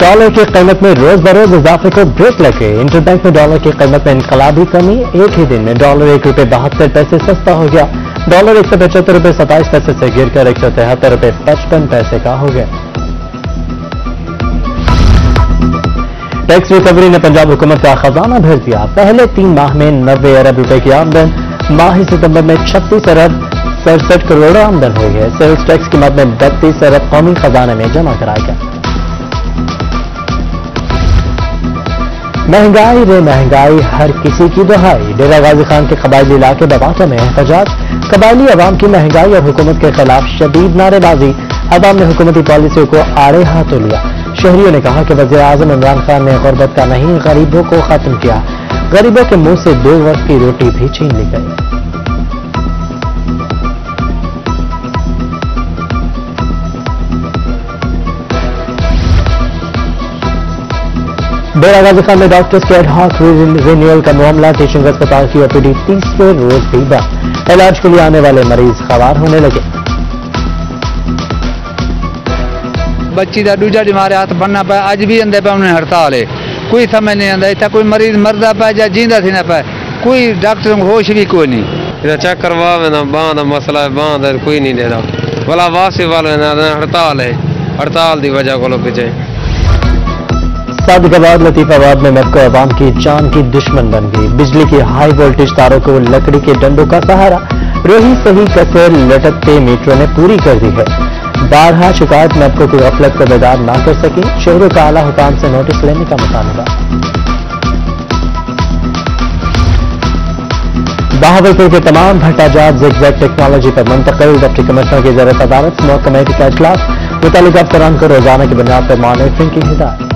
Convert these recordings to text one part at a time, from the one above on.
Dollar की कीमत में रोज बरोज इजाफे को ब्रेक लगे। इंटरबैंक में डॉलर की कीमत में इनकलाबी कमी। एक ही दिन में डॉलर ₹1.72 सस्ता हो गया। डॉलर ₹175.27 से गिरकर ₹173.55 का हो गया। टैक्स रिकवरी ने पंजाब हुकूमत का खजाना भर दिया। पहले 3 माह में 90 अरब रुपए की आमदन, माह सितंबर में 36 अरब 67 करोड़ आमदन हुई है। सेल्स टैक्स की मद में 32 अरब कौमी खजाने में जमा कराया गया। महंगाई रे महंगाई हर किसी की दुहाई। डेरा गाजी खान के कबायली इलाके बवाटा में एहतजाज। कबायली अवाम की महंगाई और हुकूमत के खिलाफ शदीद नारेबाजी। अवाम ने हुकूमती पॉलिसियों को आड़े हाथों लिया। शहरियों ने कहा कि वज़ीर आज़म इमरान खान ने गुर्बत का नहीं, गरीबों को खत्म किया। गरीबों के मुंह से 2 वक्त की रोटी भी छीन ली गई। डेरा गाजी खान में डॉक्टर्स के एडहॉक रिन्यूअल का मामला। टीचिंग अस्पताल की ओपीडी तीसरे रोज भी बंद। इलाज के लिए आने वाले मरीज खवार होने लगे। बच्ची का दूजा हमारे हाथ बनना पाया। अज भी आंदे पे उन्हें हड़ताल है, कोई समझ नहीं आता। इतना कोई मरीज मरदा पाए या जींदा थी ना पाए, कोई डॉक्टर को होश भी कोई नहीं। चेक करवा ना बांध मसला है, बांध कोई नहीं दे रहा भला वासी वाले हड़ताल है, हड़ताल की वजह को पीछे। सादिकाबाद लतीफाबाद में मेपको अवाम की जान की दुश्मन बन गई। बिजली की हाई वोल्टेज तारों को लकड़ी के डंडों का सहारा। रोही सही कसर लटकते मीटरों ने पूरी कर दी है। बारहा शिकायत मेपको की गफलत को बेदार ना कर सकी। शहरों का आला हुकाम से नोटिस लेने का मुतालबा। बहावलपुर के तमाम भट्टाजात ज़िगज़ैग टेक्नोलॉजी पर मुंतकिल। डिप्टी कमिश्नर की ज़रूरत अदालत स्मोक कमेटी का इजलास। मुतालिका अफसरान को रोजाना की बुनियाद पर मॉनिटरिंग की हिदायत।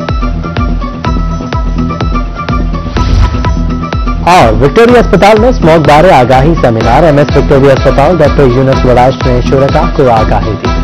और विक्टोरिया अस्पताल में स्मोक बारे आगाही सेमिनार। MS विक्टोरिया अस्पताल डॉक्टर यूनुस वराश ने शुरका को आगाही दी।